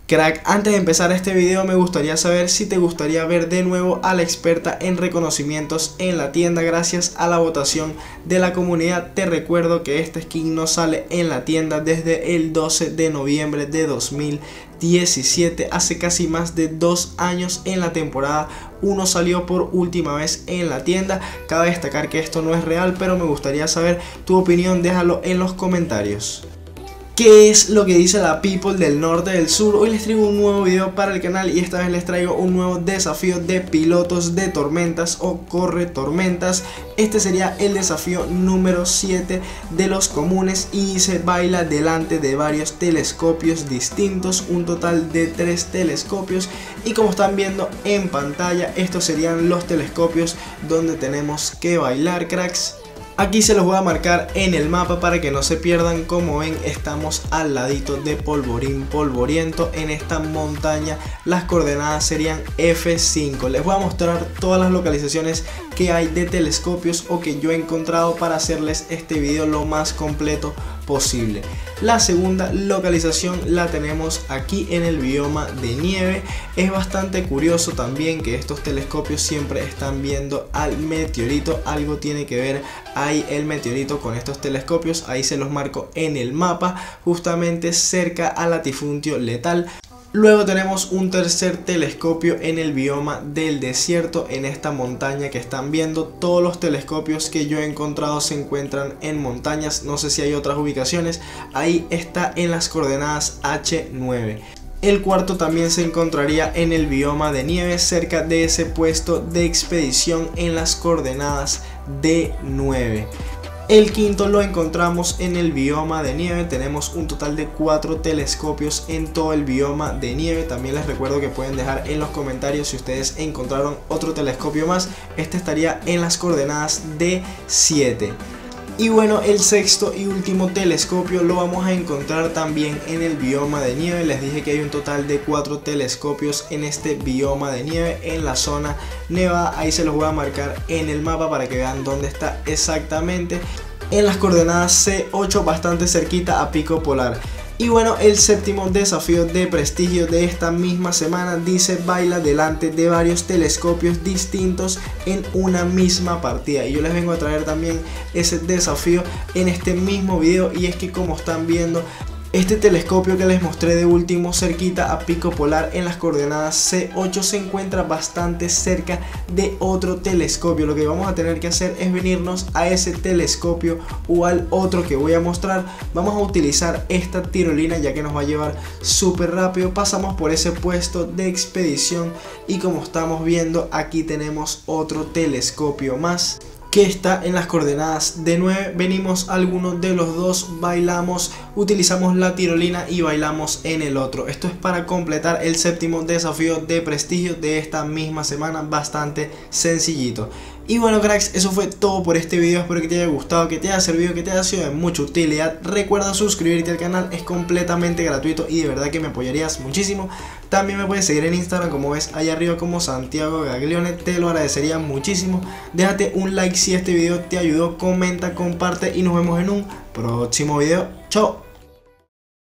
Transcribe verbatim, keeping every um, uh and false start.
Crack, antes de empezar este video me gustaría saber si te gustaría ver de nuevo a la experta en reconocimientos en la tienda gracias a la votación de la comunidad. Te recuerdo que esta skin no sale en la tienda desde el doce de noviembre de dos mil diecisiete, hace casi más de dos años. En la temporada uno salió por última vez en la tienda. Cabe destacar que esto no es real, pero me gustaría saber tu opinión, déjalo en los comentarios. ¿Qué es lo que dice la people del norte del sur? Hoy les traigo un nuevo video para el canal y esta vez les traigo un nuevo desafío de pilotos de tormentas o corre tormentas. Este sería el desafío número siete de los comunes y dice: baila delante de varios telescopios distintos, un total de tres telescopios. Y como están viendo en pantalla, estos serían los telescopios donde tenemos que bailar, cracks. Aquí se los voy a marcar en el mapa para que no se pierdan. Como ven, estamos al ladito de Polvorín Polvoriento en esta montaña. Las coordenadas serían F cinco. Les voy a mostrar todas las localizaciones que hay de telescopios o que yo he encontrado para hacerles este video lo más completo posible. La segunda localización la tenemos aquí en el bioma de nieve. Es bastante curioso también que estos telescopios siempre están viendo al meteorito. Algo tiene que ver ahí el meteorito con estos telescopios. Ahí se los marco en el mapa, justamente cerca al latifundio letal. Luego tenemos un tercer telescopio en el bioma del desierto, en esta montaña que están viendo. Todos los telescopios que yo he encontrado se encuentran en montañas, no sé si hay otras ubicaciones. Ahí está en las coordenadas H nueve. El cuarto también se encontraría en el bioma de nieve, cerca de ese puesto de expedición en las coordenadas D nueve. El quinto lo encontramos en el bioma de nieve. Tenemos un total de cuatro telescopios en todo el bioma de nieve. También les recuerdo que pueden dejar en los comentarios si ustedes encontraron otro telescopio más. Este estaría en las coordenadas D siete. Y bueno, el sexto y último telescopio lo vamos a encontrar también en el bioma de nieve. Les dije que hay un total de cuatro telescopios en este bioma de nieve en la zona nevada. Ahí se los voy a marcar en el mapa para que vean dónde está exactamente. En las coordenadas C ocho, bastante cerquita a Pico Polar. Y bueno, el séptimo desafío de prestigio de esta misma semana dice: baila delante de varios telescopios distintos en una misma partida. Y yo les vengo a traer también ese desafío en este mismo video. Y es que, como están viendo, este telescopio que les mostré de último cerquita a Pico Polar en las coordenadas C ocho se encuentra bastante cerca de otro telescopio. Lo que vamos a tener que hacer es venirnos a ese telescopio o al otro que voy a mostrar. Vamos a utilizar esta tirolina ya que nos va a llevar súper rápido. Pasamos por ese puesto de expedición y como estamos viendo, aquí tenemos otro telescopio más que está en las coordenadas D nueve. Venimos a alguno de los dos, bailamos, utilizamos la tirolina y bailamos en el otro. Esto es para completar el séptimo desafío de prestigio de esta misma semana, bastante sencillito. Y bueno, cracks, eso fue todo por este video. Espero que te haya gustado, que te haya servido, que te haya sido de mucha utilidad. Recuerda suscribirte al canal, es completamente gratuito y de verdad que me apoyarías muchísimo. También me puedes seguir en Instagram, como ves allá arriba, como Santiago Gaglione. Te lo agradecería muchísimo. Déjate un like si este video te ayudó, comenta, comparte y nos vemos en un próximo video. Chao.